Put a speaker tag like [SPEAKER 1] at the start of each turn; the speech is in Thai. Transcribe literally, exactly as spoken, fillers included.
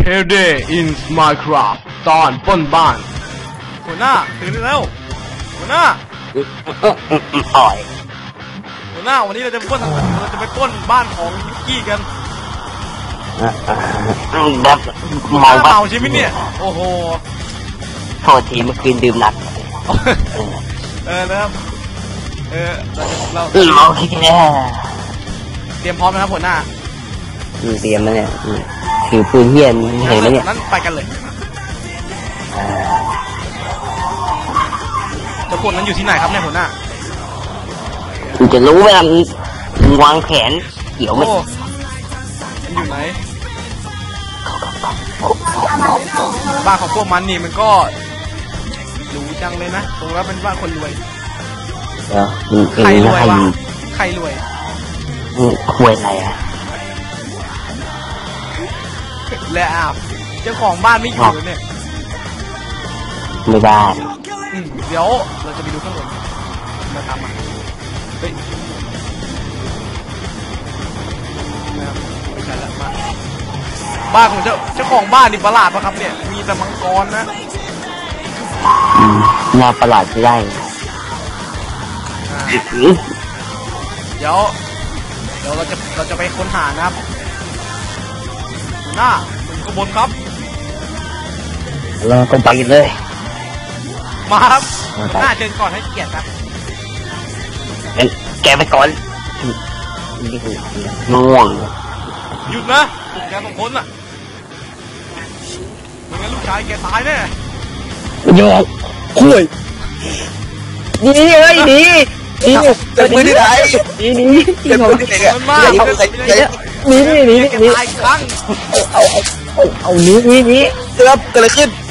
[SPEAKER 1] Heyday in Minecraft ตอนปล้นบ้าน
[SPEAKER 2] หัวหน้าตื่นได้แล้วหัวหน้า
[SPEAKER 3] อ่อย
[SPEAKER 2] หัวหน้าวันนี้เราจะปล้นเราจะไปปล้นบ้านของยุกี้กัน
[SPEAKER 3] แบบ
[SPEAKER 2] เมาเมาใช่ไหมเนี่ยโอ้โห
[SPEAKER 3] โทษทีเมื่อคืนดื่มหนัก
[SPEAKER 2] เออนะครับเออเรา
[SPEAKER 3] เรา
[SPEAKER 2] เตรียมพร้อมนะครับหัวหน้า
[SPEAKER 3] เตรียมแล้วเนี่ยถือปืนเฮียนเห็นไหมเนี่ย
[SPEAKER 2] นั้นไปกันเลยเจ้าพวกนั้นอยู่ที่ไหนครับเนี่ยหัวหน้า
[SPEAKER 3] คุณจะรู้ไหมล่ะวางแผนเกี่ยวไหม
[SPEAKER 2] มันอยู่ไหนบ้านของพวกมันนี่มันก็รู้จังเลยนะตรงนั้นเป็นบ้านคนรวยใครรวยวะใครรวย
[SPEAKER 3] คุยอะไรอะ
[SPEAKER 2] และอ้าวเจ้าของบ้านไม่อยู่เนี่ย
[SPEAKER 3] ไม่ได้
[SPEAKER 2] เดี๋ยวเราจะไปดูข้างบนมาทำอ่ะเฮ้ยไม่ใช่ละมาบ้านของเจ้าเจ้าของบ้านนี่ประหลาดปะครับเนี่ยมีแต่มังกรนะ
[SPEAKER 3] น่าประหลาดไม่ได้
[SPEAKER 2] เดี๋ยวเดี๋ยวเราจะเราจะไปค้นหานะครับหน้าข้างบนครับ
[SPEAKER 3] เราก็ไปเลย
[SPEAKER 2] มาครับหน้าเชิญก่อนให้เกียรติครับ
[SPEAKER 3] แกไปก่อนง่วง
[SPEAKER 2] หยุดนะแกสองคนน่ะไม่งั้นลูกชายแกตายแน่
[SPEAKER 3] โยกคุยดีเอ้ยดีดี
[SPEAKER 4] จะมือที่ไหน
[SPEAKER 3] ดีดี
[SPEAKER 4] จะมือที่ไหน
[SPEAKER 2] มันมาก
[SPEAKER 3] นี่นี่นี่นี่
[SPEAKER 2] ตายครั้ง
[SPEAKER 3] เอาเอาเอานี้นี้นี้
[SPEAKER 4] ครับเกิดอะไรขึ้น